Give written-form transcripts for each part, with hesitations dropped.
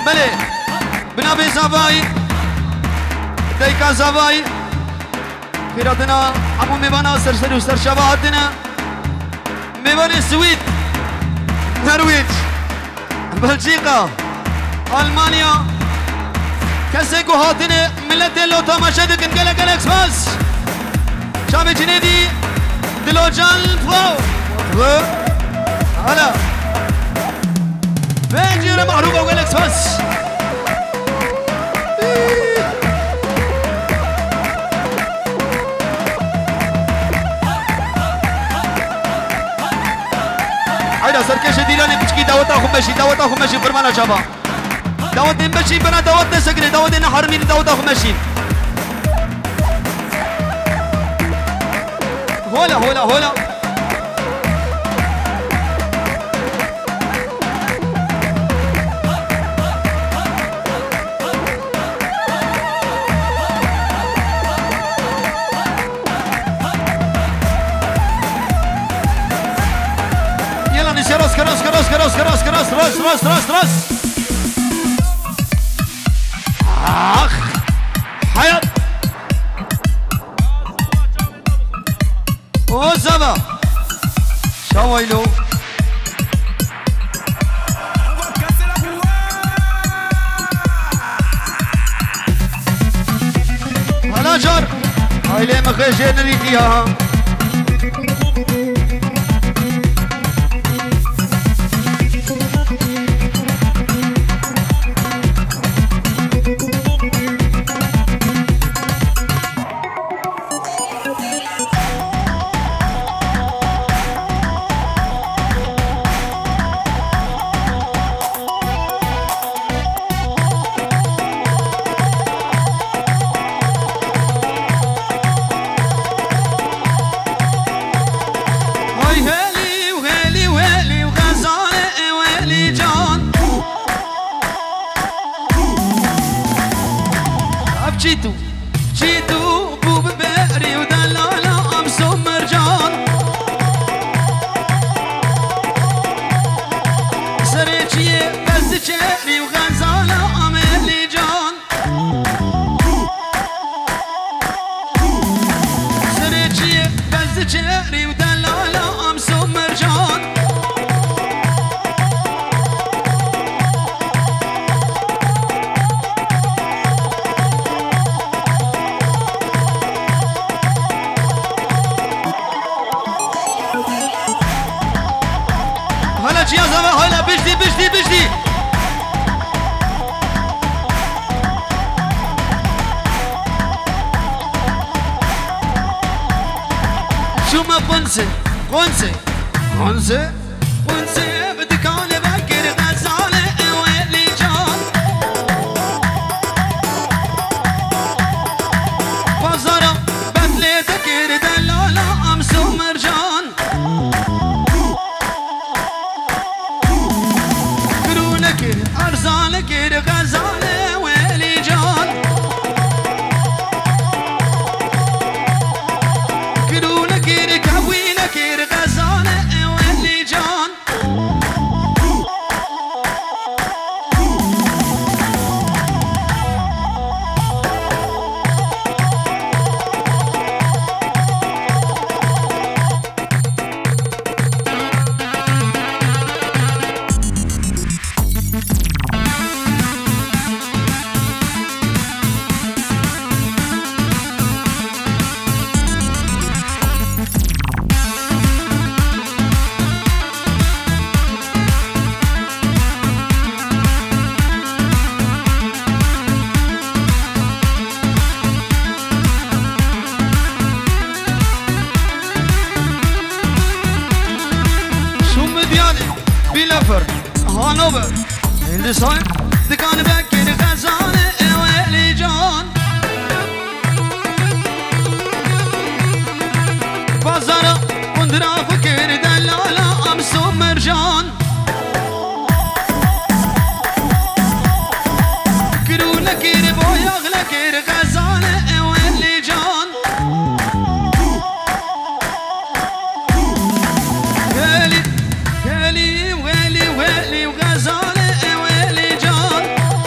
بله بنابي زاوای ديكا زاوای خيراتنا عمو ميوانا سرسري وسر شبهاتنا ميوان السويد نرويج بلجيكا ألمانيا كسيكو هاتنا ملت اللوتا مشهدك انقلق الاكسباس شابي جنيدي دلو جان فو هلا فنجيرة محروقة والاكسباس هيدا سركش ديراني بشكي دعوتها خمشي فرمانا شابا دعوت نمشي بنا دعوت نسكري دعوت نحرمين دعوتها خمشي هولا يلا نسي راس اخ حياة وزبا شويلو هلا جار هاي ليه مخيشين ريتيها جيتو بوب بقري ودلالة أمسو مرجان سريتشي بس تشري وغزالة أملي جان سريتشي بس تشري ودلالة أمسو مرجان هلا يا زلمه هلا بجدي شو ما قنصه بدك انا بكر غزاله ويلي جان بازارة بدلتك دلاله امسو مرجان أرزالك غزالة ويلي جان كرونك كوينك غزالة ويلي جان بلفر هانوفر هندسان دكان بكر غزالة ويلي جان بازارة كندرا فكر دلالة أمسو مرجان كرونا كير بويا كير غزالة ويلي جان ويلي وغزالة ويلي جان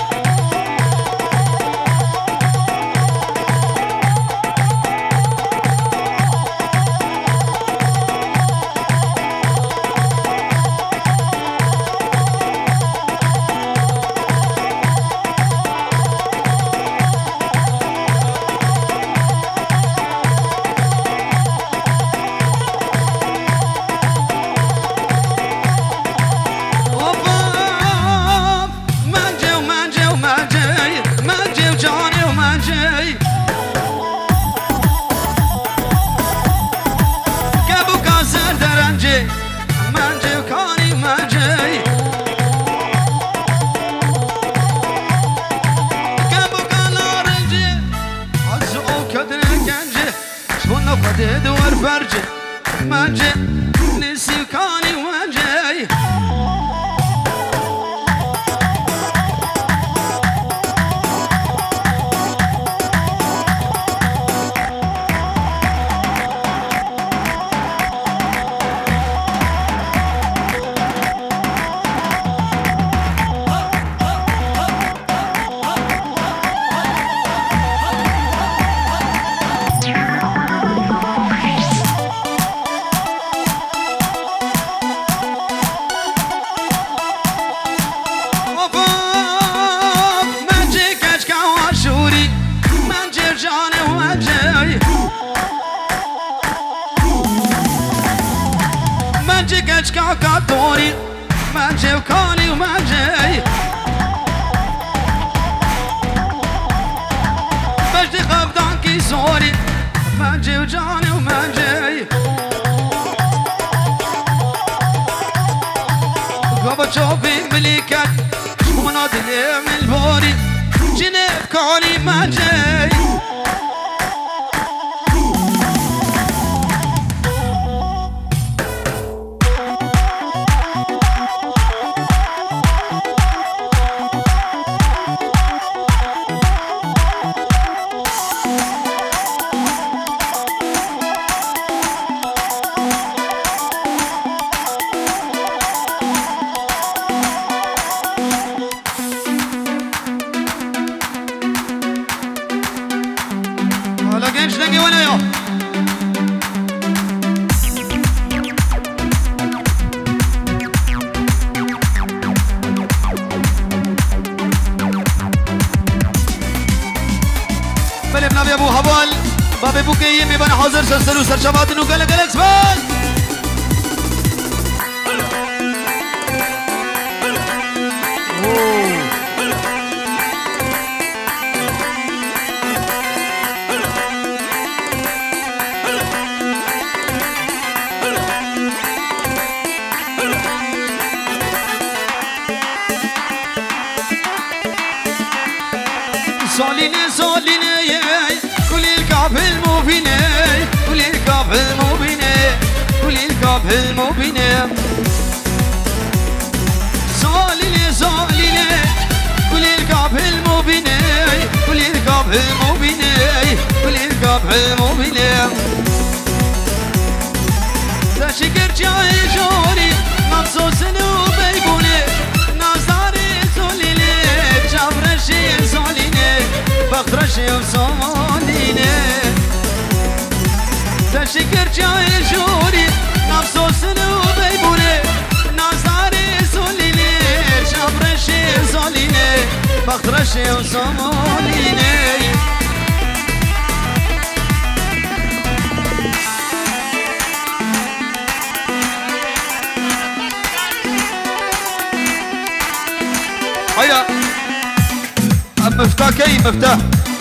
منجي نسي كاني وجهي كاكاتوري ما جي وكاني وما جاي بجدي خفضانكي زوري ما جي وجاني وما جاي قبل شوفي مليكات ونادلي من البوري جنيب كاني ما جاي بابي بوكي يمي بنا حاضر سرسلو سرشبات انو قلق قلق سبال سوليني سوليني المبينة كل الكاب المبينة كل الكاب المبينة صاليني صاليني كل الكاب المبينة كل الكاب المبينة كل الكاب المبينة تشكر جاي جوري مخصوص وبيبوني نظري صاليني جبرشي صاليني بخرشي وصاليني تشكر جاي جوري نفسوس وبيبوني نظري صاليني جبرشي صاليني بخرشي وصاليني هيا مفتاح كي مفتاح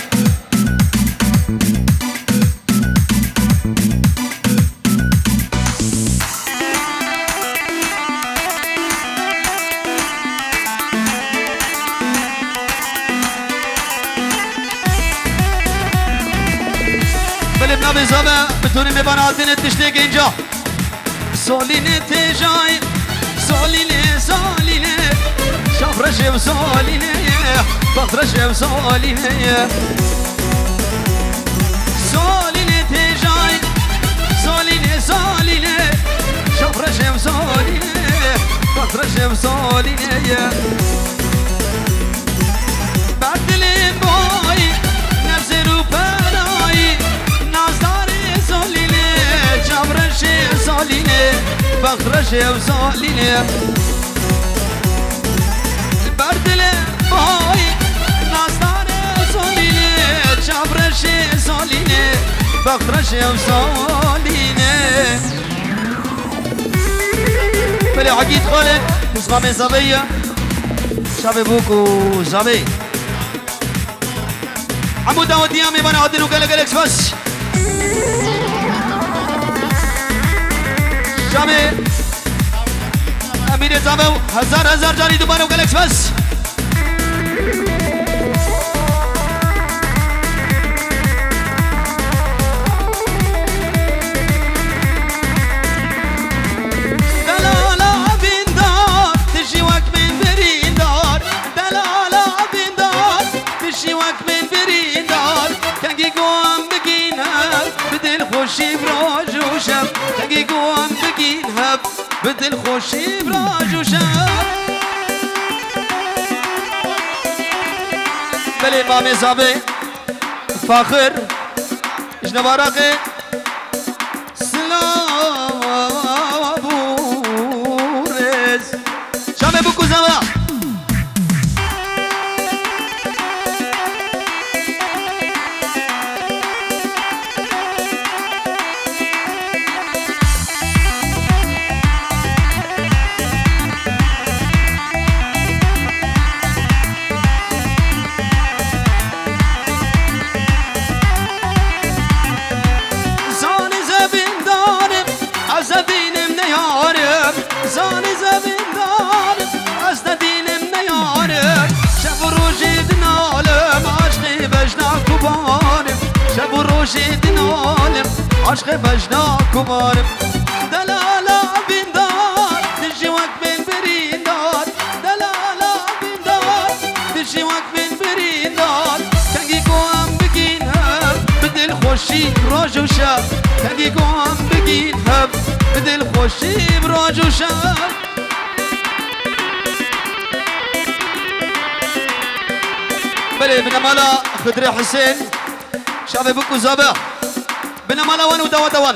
بلبنا بزابة بتوني مباناتين تشتيق انجا سوليني تجاي سوليني سوليني شفرشي وسوليني بطرشي وسوليني سوليني تجاي سوليني سوليني شفرشي وسوليني بطرشي وسوليني بدلي باي نفسي روباناي نظري سوليني جبرشي سوليني بطرشي وسوليني بدلي باي نظري سوليني جبرشي سوليني بطرشي وسوليني بلي عقيد خالد مصغامي زبية شابي بوكو زبي عمو داود ديامي بنا عدنو قلق قلق بس شابي امیر زبو هزار جانی دوباره قلق بس بدل خوشی براج و شب بله امام زابه فاخر اجنبارقه سلام بورز شامه بکو زمان زاني زبندان أزد دينم نيارم شب روجي دنالم عشقي بجنا كبارم شب روجي دنالم عشقي بجنا كبارم دلالا بندار تجي وقت من بريندار دلالا بندار تجي وقت من بريندار تنقي قوام بقينها بدل خوشي روج وشاب تنقي قوام بقينها بدل خوشي براج و شب بله بنمالا خدري حسين شافي بكو زابا بنمالا وان ودوا دوان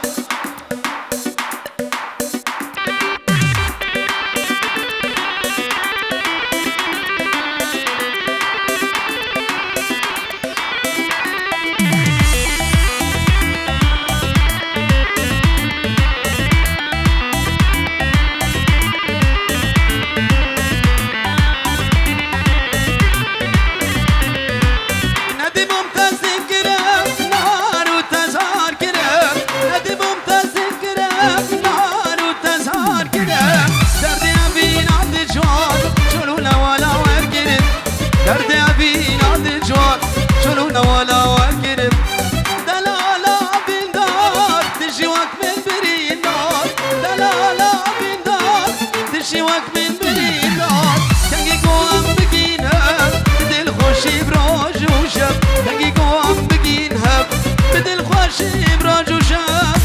ولا وقرب دلالا بندار تجي وقت من بريدار دلالا بندار تجي وقت من بريدار تنقي قوام بقينها بدل خوشي براج وشب تنقي قوام بقينها بدل خوشي براج وشب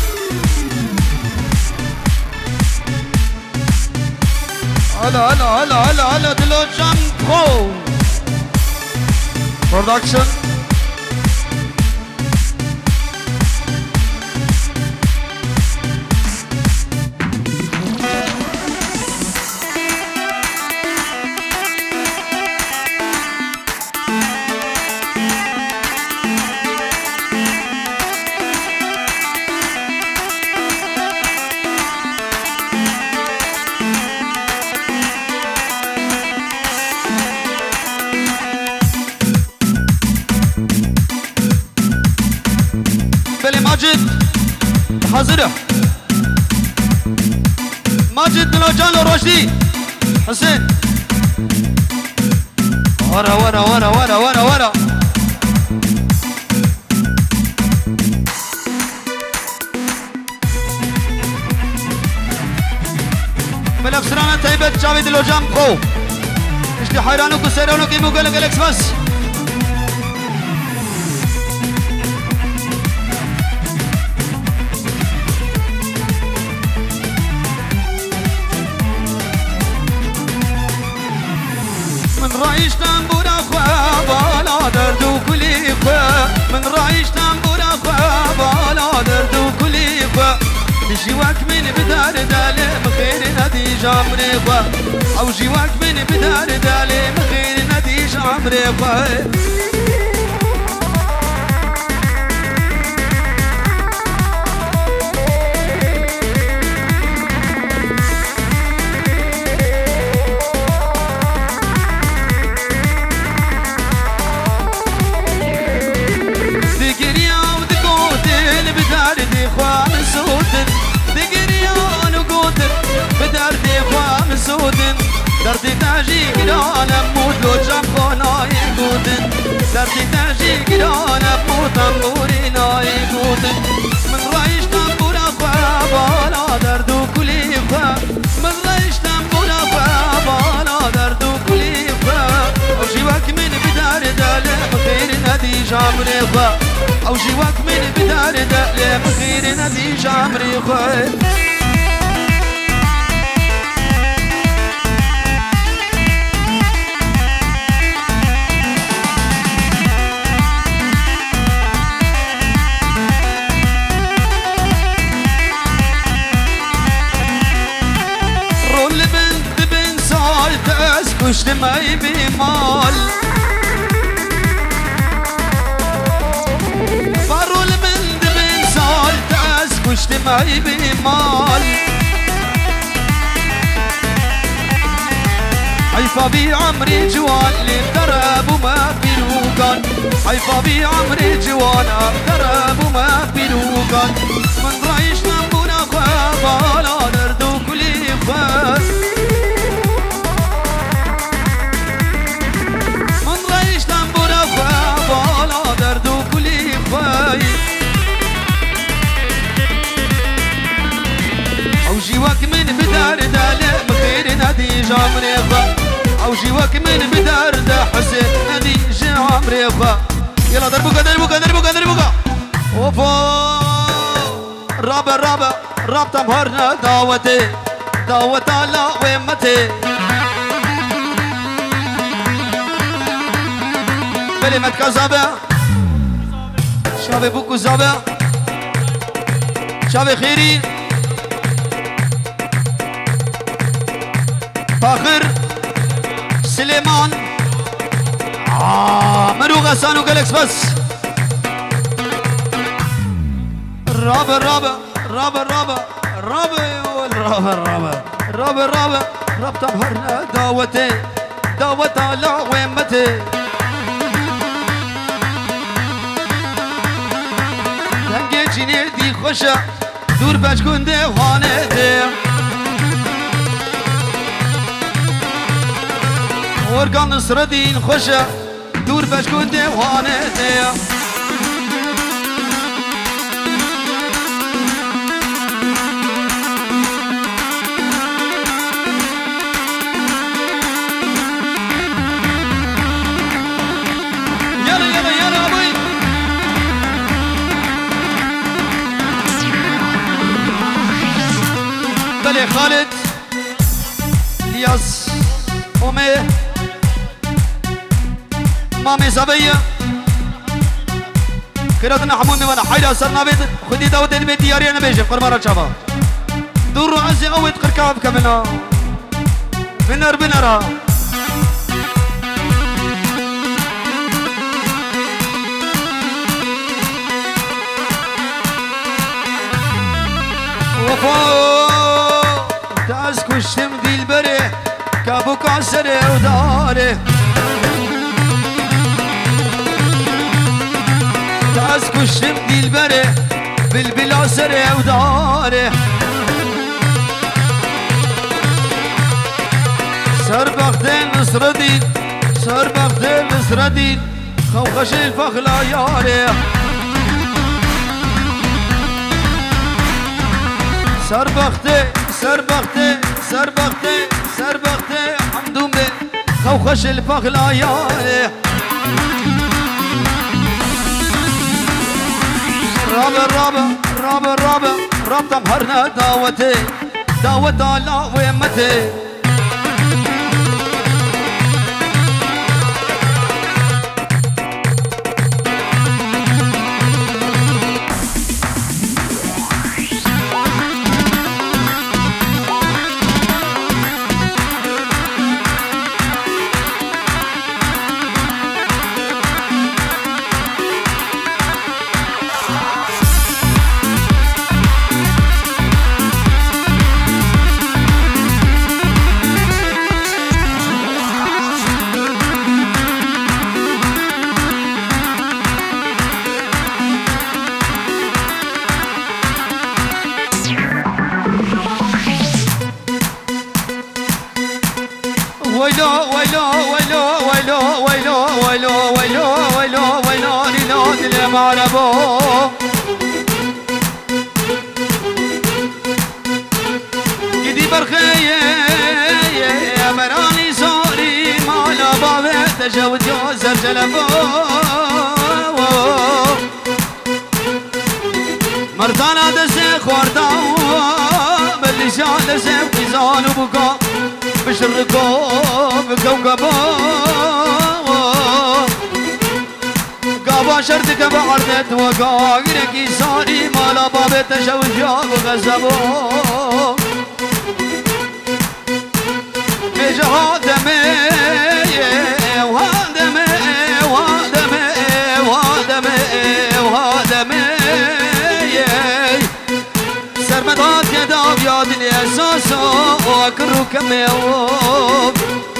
هلا هلا هلا هلا هلا دلو جامبو برودكشن ماجد حاضره ماجد دلوجان ورشدي حسين ورا ورا ورا ورا ورا ورا ملك سرانة طيبة جاوي دلوجان خو اشتي حيرانو كسيرانو كيمو قلق الكس بس رايش تنبورا خوا بالا درد وكلي خوا من رايش تنبورا خوا بالا درد وكلي خوا جيواك من بدار دالي مخير ندي جامري خوا او جيواك من بدار دالي مخير ندي جامري خوا دردي تاجي قرانا بموت لو جنبنا يقودن دردي تاجي قرانا بموت تنبورينا يقودن من رايش تنبورا خوا بالا دردو كلي خوا من رايش تنبورا خوا بالا دردو كلي خوا او جيواك من بدار دالي مخير ندي جامري خوا او جيواك من بدار دالي مخير ندي جامري خوا ما يبي مال فروا المند من سال تأسكشت ما يبي مال حيفا بي عمري جوان اللي اقترب وما في لوكان حيفا بي عمري جوان اقترب وما في لوكان من رايش نمبونا خوابالا نردو كلي فاس من رايش نمبونا خوابالا نردو كلي فاي او جيوك من بدار دالي مخير نادي جامري فا او جيوك من بدار دا حسين نادي جامري فا يلا دربوكا دربوكا دربوكا دربوكا اوفا رابا رابا رابطة مهرنا دعوتي دعوة على ويمتي كلمة كذابة شابي بوكو زابة شابي خيري فاخر سليمان مرو غسان وجالكس بس رابا رابا رابا رابا رابا رابا رابا رابا رابا رابطة مهرنا دعوتي دعوة على ويمتي دنگه جینه دی خوشه دور بچ کنده خانه ده ورگان نصر دین خوشه دور بچ کنده خانه ده خالد الياس أمي مامي زبية خيراتنا حمومي وانا حيرا سرنا بيت خدي داود البيت دياري انا بيجي فرمارة شابا دور عزي قوي قركاب كمنا بنر بنرا وفا تأسكشتم دي البري كابو كاسري وداري تأسكشتم دي البري بالبلا سري وداري سر بختين نصر دين سر بختين نصر دين خوخش الفخلا ياري سر بختي سر بختي سر بختي سر بختي حمدون بي خوخش الفخلا ياري رابا رابا رابا رابا رابطة مهرنا دعوتي دعوة على ويمتي ويلو ويلو ويلو ويلو ويلو ويلو ويلو ويلو ويلو ليلو اللي معربو جدي برخيه يا مراني صوري مالا بابي تجاوز يوزر جلبو مرتانا دسي خورداو باللسان دسي وقزان وبقا بشركو بكوكبو قابا شرتك بعرضت وقاقرك صاري مالا بابي تجاوز يا وغزبو بجهادمي وهادمي وهادمي وهادمي وهادمي سرمدات يداب يادني اساسا واكرو كميوب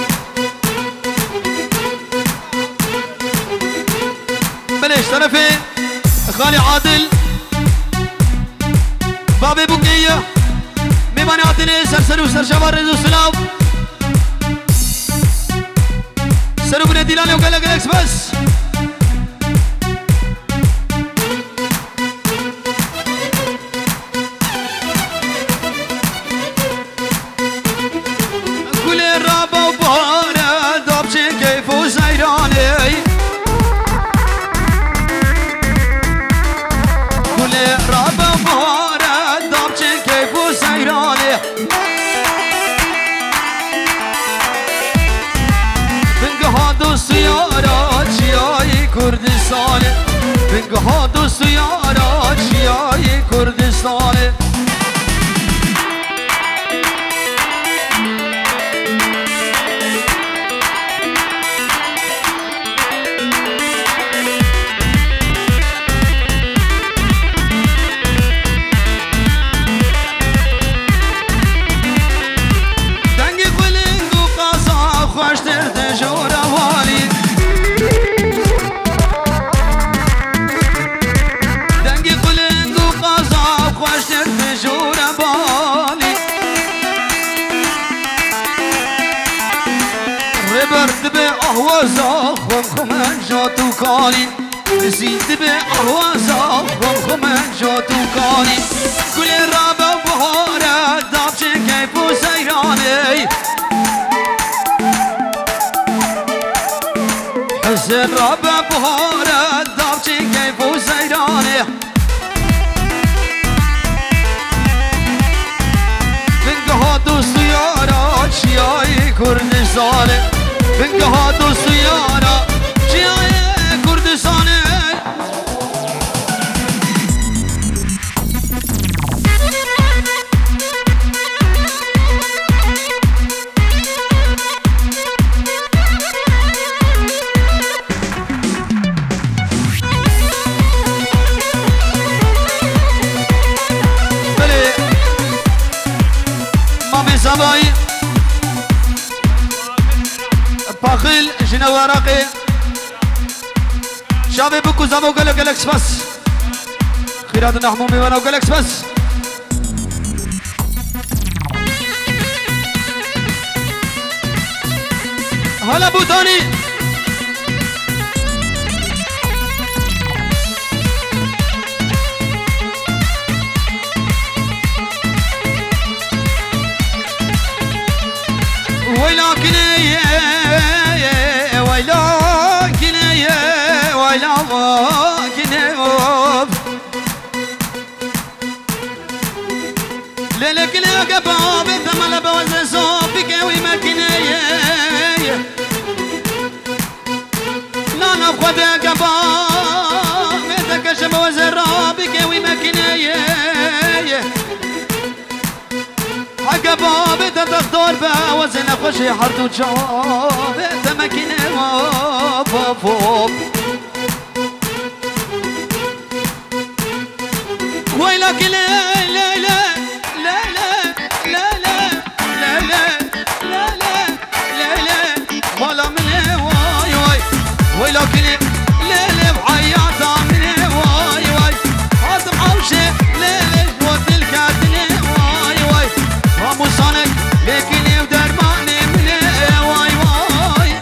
بليش طرفي خالي عادل بابي بوكية ميماني عطيني سرسر وسر شبار رزو سلام سرو بني ديلاني وقالك الاكس بس كل الرابة وبهارة دابشي كيف وزيراني كل الرابة وبهارة دابشي كيف وزيراني بنقهاد السيارات شياي كردستاني بنقهاد السيارات شياي كردستاني أهوازا خمخمن جاتو كالي نسيت بأهوازا خمخمن جاتو كالي كل الرابة بهارة دابشي كيفو سيراني حسن رابة بهارة دابشي كيفو سيراني بنقهادو سيارات شياي كردستاني بنقهادو سيارة شياي كردستاني بلي مامي سباي باخيل جنا ورقي شابي بكو زمو قالك الاكس بس خيرات النحمومي وانا وقالكس بس هلا بوتاني ويلاكني ليلك لك باب ثمل بوز صوفك ومكنيه لا ناخذ قباب تكشف وزرابك ومكنيه عقباب تختار بوزن خشي حرد وجاب تمكنه فوق ويلك لا لا لا لا لا لا لا لا لا لا لا لا ولا من واي واي ويلك لا لا بعياطة من واي واي هذا عوشة لا لا جوات الكاتنة واي واي رامو صانك لكن ودرماني من واي واي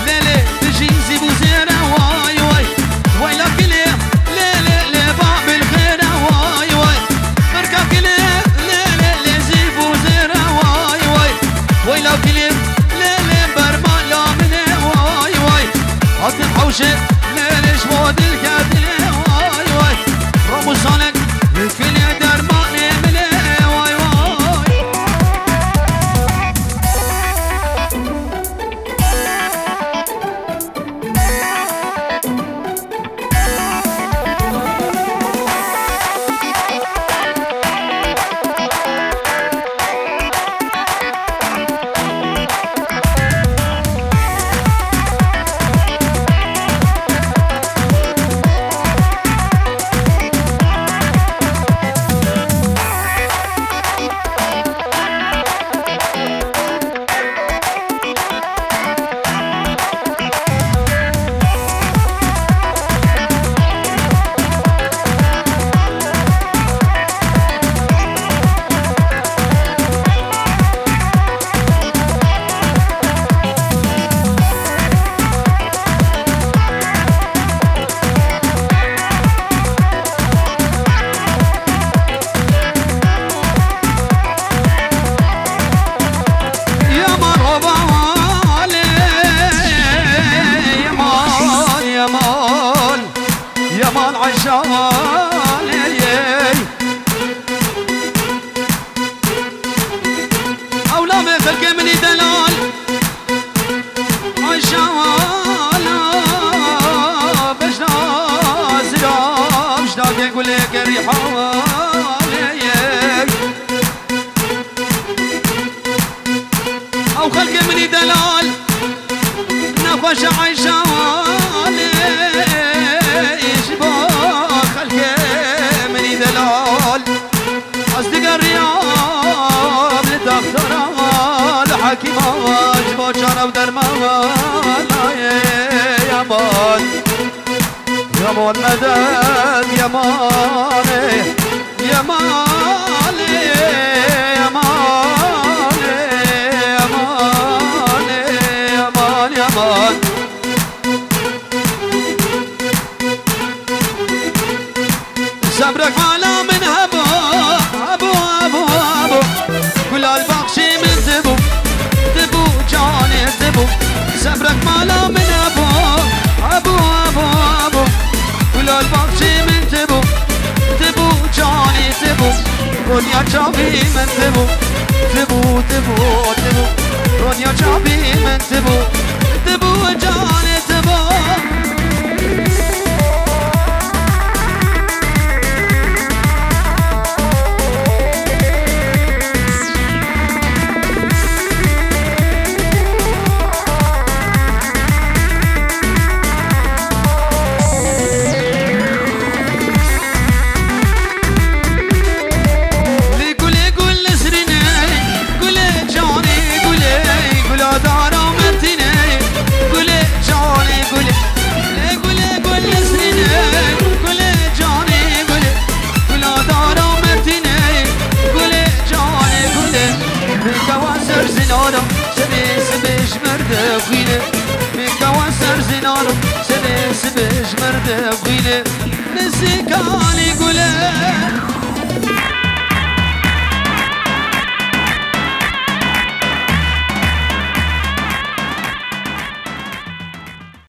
ليلي تجي زيبو زيرة واي واي واي لكلي ليلي لباب الخيرة واي واي مركب كلي ليلي لزيبو زيرة واي واي واي لكلي ليلي برما لا مني واي واي عطي الحوشة ليلي شمود الكاتلي واي واي رمو صانك لكلي درماني مني واي واي أو خلق مني دلال نفش عيشوالي يشبه خلق مني دلال أصدق الرياض لتختار حكيمة جبو شرف درمان يا مان يا مان مدد يا مان يا مان يا مان يا مان يا مان يا مان صبرك على من هبو أبو أبو أبو كل البخشي من تبو تبو جاني تبو صبرك على من أبو أبو أبو أبو كل البخشي من تبو تبو جاني تبو رونيا جابي من تبو تبو تبو تبو رونيا جابي من تبو تبو جاني تبو سبش مرد خوينه نسيك علي قوله